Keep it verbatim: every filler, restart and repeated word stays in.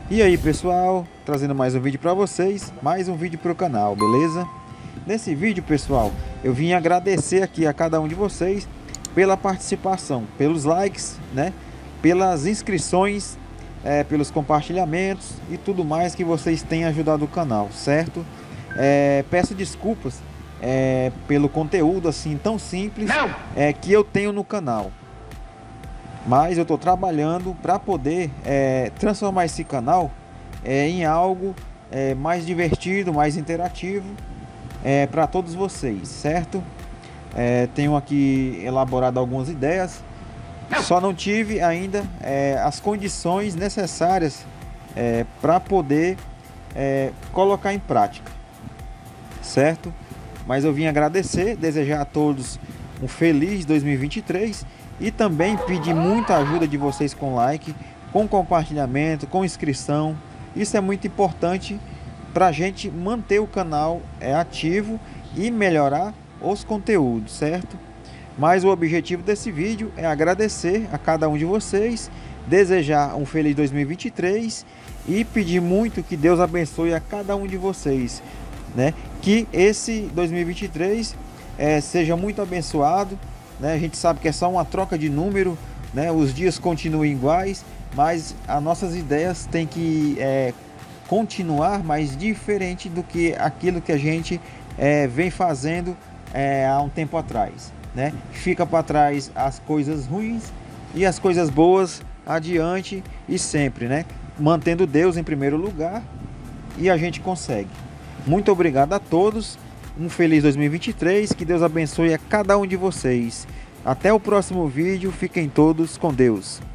E aí pessoal, trazendo mais um vídeo para vocês, mais um vídeo para o canal, beleza? Nesse vídeo pessoal, eu vim agradecer aqui a cada um de vocês pela participação, pelos likes, né? Pelas inscrições, é, pelos compartilhamentos e tudo mais que vocês têm ajudado o canal, certo? É, peço desculpas é, pelo conteúdo assim tão simples é, que eu tenho no canal. Mas eu estou trabalhando para poder é, transformar esse canal é, em algo é, mais divertido, mais interativo é, para todos vocês, certo? É, tenho aqui elaborado algumas ideias, só não tive ainda é, as condições necessárias é, para poder é, colocar em prática, certo? Mas eu vim agradecer, desejar a todos um feliz dois mil e vinte e três e também pedir muita ajuda de vocês com like, com compartilhamento, com inscrição. Isso é muito importante para a gente manter o canal é, ativo e melhorar os conteúdos, certo? Mas o objetivo desse vídeo é agradecer a cada um de vocês, desejar um feliz dois mil e vinte e três e pedir muito que Deus abençoe a cada um de vocês, né? Que esse dois mil e vinte e três é, seja muito abençoado, né? A gente sabe que é só uma troca de número, né? Os dias continuam iguais, mas as nossas ideias têm que é, continuar mais diferente do que aquilo que a gente é, vem fazendo é, há um tempo atrás, né? Fica para trás as coisas ruins e as coisas boas adiante e sempre, né? Mantendo Deus em primeiro lugar, e a gente consegue. Muito obrigado a todos. Um feliz dois mil e vinte e três, que Deus abençoe a cada um de vocês. Até o próximo vídeo, fiquem todos com Deus.